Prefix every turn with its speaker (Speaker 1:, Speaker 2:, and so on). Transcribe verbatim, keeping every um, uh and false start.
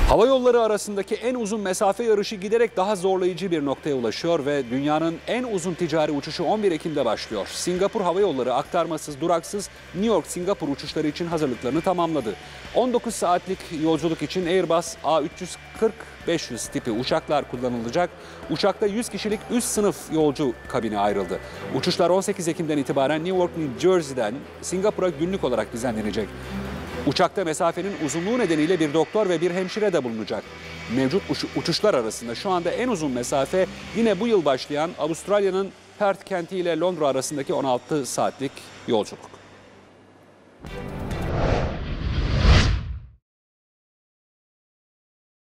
Speaker 1: Hava yolları arasındaki en uzun mesafe yarışı giderek daha zorlayıcı bir noktaya ulaşıyor ve dünyanın en uzun ticari uçuşu on bir Ekim'de başlıyor. Singapur Hava Yolları aktarmasız, duraksız New York-Singapur uçuşları için hazırlıklarını tamamladı. on dokuz saatlik yolculuk için Airbus A üç yüz kırk beş yüz tipi uçaklar kullanılacak. Uçakta yüz kişilik üst sınıf yolcu kabini ayrıldı. Uçuşlar on sekiz Ekim'den itibaren New York, New Jersey'den Singapur'a günlük olarak düzenlenecek. Uçakta mesafenin uzunluğu nedeniyle bir doktor ve bir hemşire de bulunacak. Mevcut uçuşlar arasında şu anda en uzun mesafe yine bu yıl başlayan Avustralya'nın Perth kenti ile Londra arasındaki on altı saatlik yolculuk.